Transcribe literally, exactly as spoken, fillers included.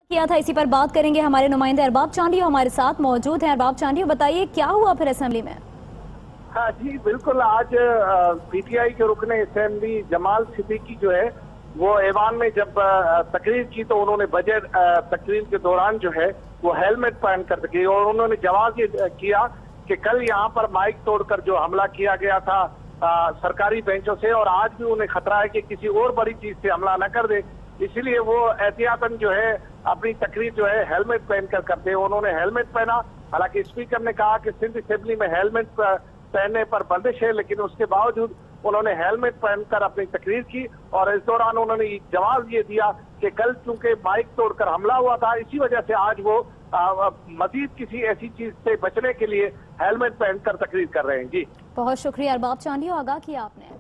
किया था, इसी पर बात करेंगे। हमारे नुमाइंदे अरबाब चांडियो हमारे साथ मौजूद हैं। अरबाब चांडियो, बताइए क्या हुआ फिर असेंबली में? हाँ जी बिल्कुल, आज पीटीआई के रुकने असेंबली जमाल सिद्दीकी जो है वो ऐवान में जब तकरीर की तो उन्होंने बजट तकरीर के दौरान जो है वो हेलमेट पहन कर की और उन्होंने जवाब ये किया कि कल यहाँ पर माइक तोड़कर जो हमला किया गया था आ, सरकारी बेंचों से, और आज भी उन्हें खतरा है कि किसी और बड़ी चीज से हमला न कर दे, इसीलिए वो एहतियातन जो है अपनी तकरीर जो है हेलमेट पहनकर करते हैं। उन्होंने हेलमेट पहना, हालांकि स्पीकर ने कहा कि सिंध असेंबली में हेलमेट पहनने पर बंदिश है, लेकिन उसके बावजूद उन्होंने हेलमेट पहनकर अपनी तकरीर की और इस दौरान उन्होंने जवाब ये दिया कि कल चूंकि माइक तोड़कर हमला हुआ था, इसी वजह से आज वो मजीद किसी ऐसी चीज से बचने के लिए हेलमेट पहनकर तकरीर कर रहे हैं। जी बहुत शुक्रिया अरबाब चांडियो, आगाह किया आपने।